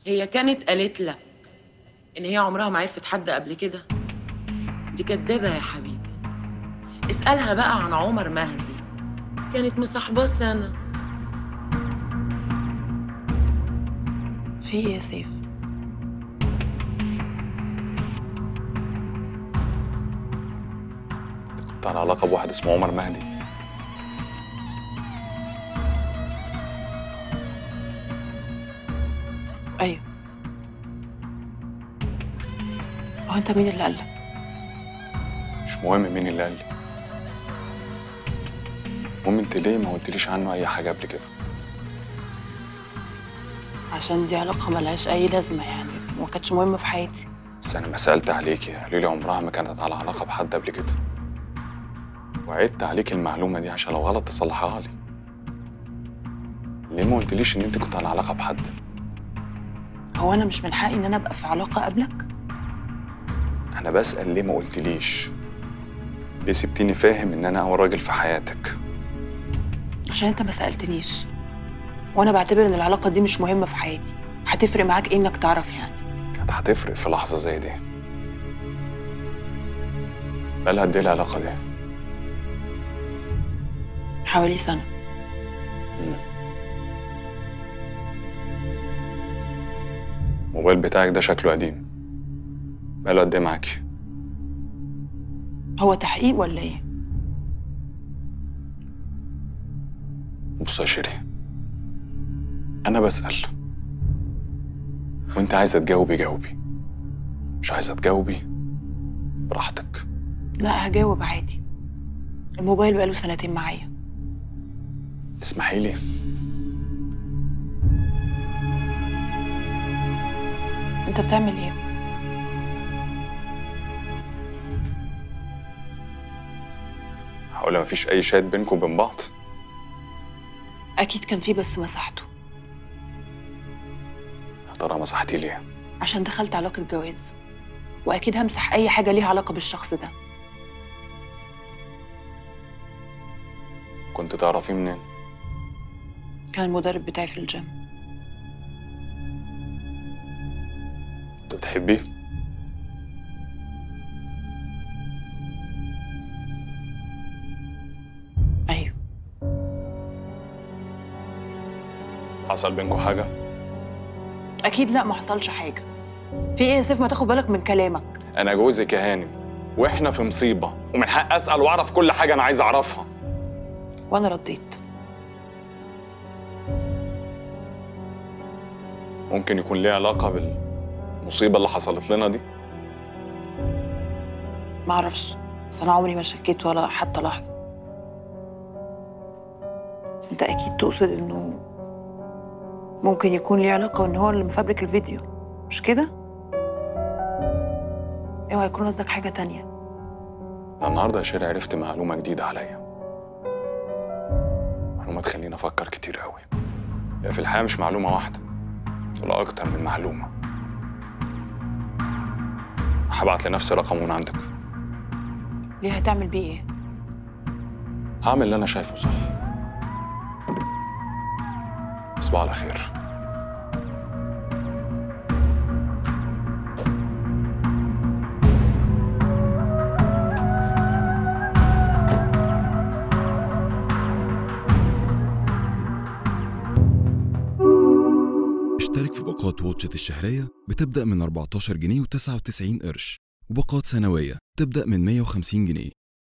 هي كانت قالت لك ان هي عمرها ما عرفت حد قبل كده؟ دي كدابه يا حبيبي. اسالها بقى عن عمر مهدي، كانت مصاحباه سنه. في ايه يا سيف؟ كنت على علاقة بواحد اسمه عمر مهدي. ايوه. هو انت مين اللي قالك؟ مش مهم مين اللي قال لي، المهم انت ليه ما قلتليش عنه اي حاجة قبل كده؟ عشان دي علاقة ملهاش اي لازمة يعني، وما كانتش مهمة في حياتي. بس انا ما سألت عليكي، قالوا لي عمرها ما كانت على علاقة بحد قبل كده، وعدت عليك المعلومة دي عشان لو غلط تصلحها لي. ليه ما قلتليش ان انت كنت على علاقة بحد؟ هو انا مش من حقي ان انا ابقى في علاقة قبلك؟ انا بسأل ليه ما قلتليش؟ ليه سبتيني فاهم ان انا اول راجل في حياتك؟ عشان انت ما سألتنيش، وانا بعتبر ان العلاقة دي مش مهمة في حياتي. هتفرق معاك ايه انك تعرف يعني؟ كانت هتفرق في لحظة زي دي. بقالها قد ايه العلاقة دي؟ حوالي سنة. الموبايل بتاعك ده شكله قديم، بقاله قد ايه معاكي؟ هو تحقيق ولا ايه؟ بص يا شيري، أنا بسأل وأنت عايزة تجاوبي جاوبي، مش عايزة تجاوبي براحتك. لا هجاوب عادي. الموبايل بقاله سنتين معايا. تسمحي لي؟ انت بتعمل ايه؟ هقول مفيش أي شات بينكم وبين بعض؟ اكيد كان فيه بس مسحته. يا ترى مسحتي ليه؟ عشان دخلت علاقة جواز، واكيد همسح اي حاجة ليها علاقة بالشخص ده. كنت تعرفيه منين؟ كان المدرب بتاعي في الجيم. كنت بتحبيه؟ ايوه. حصل بينكم حاجة؟ اكيد لا، ما حصلش حاجة. في ايه يا سيف؟ ما تاخد بالك من كلامك. أنا جوزك يا هانم، وإحنا في مصيبة، ومن حق أسأل وأعرف كل حاجة أنا عايز أعرفها. وانا رديت. ممكن يكون ليه علاقة بالمصيبة اللي حصلت لنا دي؟ ما اعرفش، بس انا عمري ما شكيت ولا حتى لحظة. بس انت اكيد تقصد انه ممكن يكون ليه علاقة وان هو اللي مفبرك الفيديو، مش كده؟ اوعى يكون قصدك حاجة تانية. أنا النهاردة يا شيري عرفت معلومة جديدة عليا، معلومة تخليني أفكر كتير قوي. هي في الحقيقة مش معلومة واحدة ولا أكتر من معلومة. هبعت لنفسي رقم من عندك. ليه؟ هتعمل بيه ايه؟ هعمل اللي أنا شايفه صح. تصبح على خير. اشترك في باقات واتشت الشهرية بتبدأ من 14 جنيه و99 قرش، وباقات سنوية تبدأ من 150 جنيه.